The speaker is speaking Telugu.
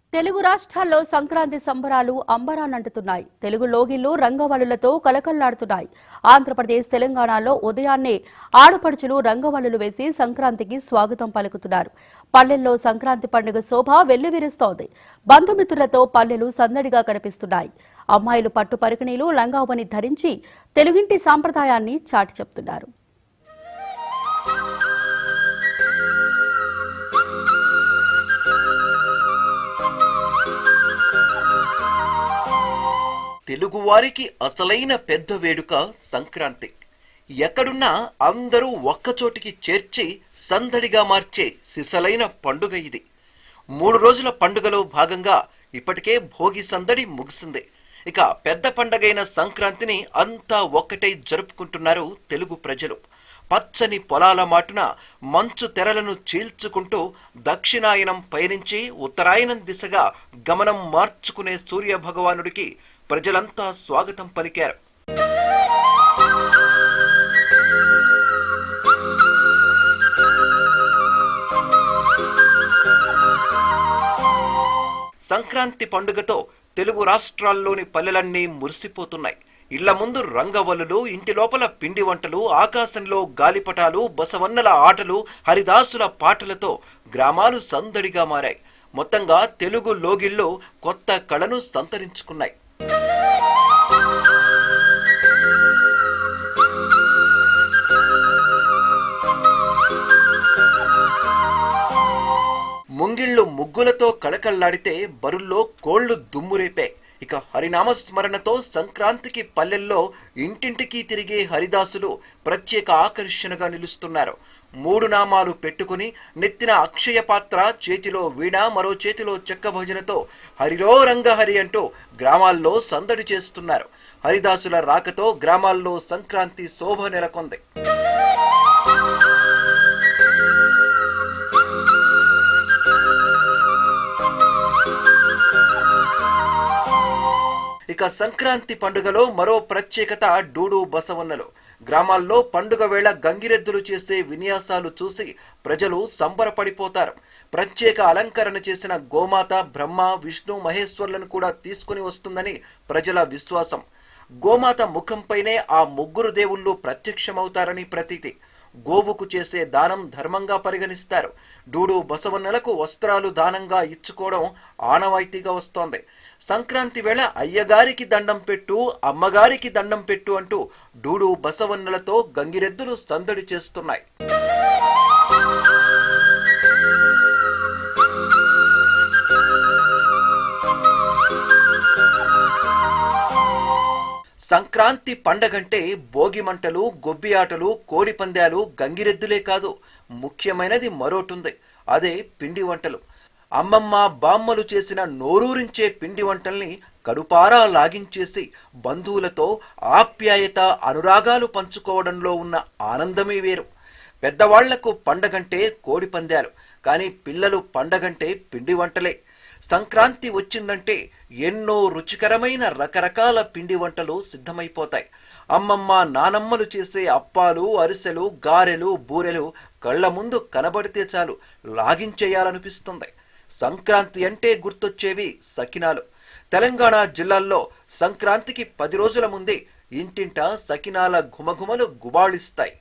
తెలుగు రాష్ట్రాల్లో సంక్రాంతి సంబరాలు అంబరాన్నంటుతున్నాయి. తెలుగు లోగిళ్లు రంగవల్లులతో కలకల్లాడుతున్నాయి. ఆంధ్రప్రదేశ్, తెలంగాణలో ఉదయాన్నే ఆడపడుచులు రంగవల్లులు వేసి సంక్రాంతికి స్వాగతం పలుకుతున్నారు. పల్లెల్లో సంక్రాంతి పండుగ శోభ వెల్లివిరుస్తోంది. బంధుమిత్రులతో పల్లెలు సందడిగా కనిపిస్తున్నాయి. అమ్మాయిలు పట్టు పరికిణీలు, లంగావని ధరించి తెలుగింటి సాంప్రదాయాన్ని చాటి చెప్తున్నారు. తెలుగువారికి అసలైన పెద్ద వేడుక సంక్రాంతి. ఎక్కడున్నా అందరూ ఒక్కచోటికి చేర్చి సందడిగా మార్చే సిసలైన పండుగ ఇది. 3 రోజుల పండుగలో భాగంగా ఇప్పటికే భోగి సందడి ముగిసింది. ఇక పెద్ద పండగైన సంక్రాంతిని అంతా ఒక్కటై జరుపుకుంటున్నారు తెలుగు ప్రజలు. పచ్చని పొలాల మాటున మంచు తెరలను చీల్చుకుంటూ దక్షిణాయనం పయనించి ఉత్తరాయణం దిశగా గమనం మార్చుకునే సూర్య భగవానుడికి ప్రజలంతా స్వాగతం పలికారు. సంక్రాంతి పండుగతో తెలుగు రాష్ట్రాల్లోని పల్లెలన్నీ మురిసిపోతున్నాయి. ఇళ్ల ముందు రంగవల్లులు, ఇంటి లోపల పిండి వంటలు, ఆకాశంలో గాలిపటాలు, బసవన్నల ఆటలు, హరిదాసుల పాటలతో గ్రామాలు సందడిగా మారాయి. మొత్తంగా తెలుగు లోగిళ్ళు కొత్త కళను సంతరించుకున్నాయి. ముంగిళ్ళు ముగ్గులతో కళకళ్లాడితే బరుల్లో కోళ్లు దుమ్మురేపాయి. ఇక హరినామ స్మరణతో సంక్రాంతికి పల్లెల్లో ఇంటింటికి తిరిగే హరిదాసులు ప్రత్యేక ఆకర్షణగా నిలుస్తున్నారు. 3 నామాలు పెట్టుకుని నెత్తిన అక్షయ పాత్ర, చేతిలో వీణ, మరో చేతిలో చెక్క భజనతో హరిలో రంగహరి అంటూ గ్రామాల్లో సందడి చేస్తున్నారు. హరిదాసుల రాకతో గ్రామాల్లో సంక్రాంతి శోభ నెలకొంది. ఇక సంక్రాంతి పండుగలో మరో ప్రత్యేకత డూడు బసవన్నలు. గ్రామాల్లో పండుగ వేళ గంగిరెద్దులు చేసే విన్యాసాలు చూసి ప్రజలు సంబరపడిపోతారు. ప్రత్యేక అలంకరణ చేసిన గోమాత బ్రహ్మ, విష్ణు, మహేశ్వర్లను కూడా తీసుకుని వస్తుందని ప్రజల విశ్వాసం. గోమాత ముఖంపైనే ఆ 3 దేవుళ్ళు ప్రత్యక్షమవుతారని ప్రతీతి. గోవుకు చేసే దానం ధర్మంగా పరిగణిస్తారు. డూడు బసవన్నలకు వస్త్రాలు దానంగా ఇచ్చుకోవడం ఆనవాయితీగా వస్తోంది. సంక్రాంతి వేళ అయ్యగారికి దండం పెట్టు, అమ్మగారికి దండం పెట్టు అంటూ డూడు బసవన్నలతో గంగిరెద్దులు సందడి చేస్తున్నాయి. సంక్రాంతి పండగంటే భోగి మంటలు, గొబ్బి ఆటలు, కోడి పందాలు, గంగిరెద్దులే కాదు, ముఖ్యమైనది మరోటుంది. అదే పిండి వంటలు. అమ్మమ్మ, బామ్మలు చేసిన నోరూరించే పిండి వంటల్ని కడుపారా లాగించేసి బంధువులతో ఆప్యాయత, అనురాగాలు పంచుకోవడంలో ఉన్న ఆనందమే వేరు. పెద్దవాళ్లకు పండగంటే కోడి పందాలు, కానీ పిల్లలు పండగంటే పిండి వంటలే. సంక్రాంతి వచ్చిందంటే ఎన్నో రుచికరమైన రకరకాల పిండి వంటలు సిద్ధమైపోతాయి. అమ్మమ్మ, నానమ్మలు చేసే అప్పాలు, అరిసెలు, గారెలు, బూరెలు కళ్ల ముందు కనబడితే చాలు లాగించేయాలనిపిస్తుంది. సంక్రాంతి అంటే గుర్తొచ్చేవి సకినాలు. తెలంగాణ జిల్లాల్లో సంక్రాంతికి 10 రోజుల ముందే ఇంటింటా సకినాల ఘుమఘుమలు గుబాళిస్తాయి.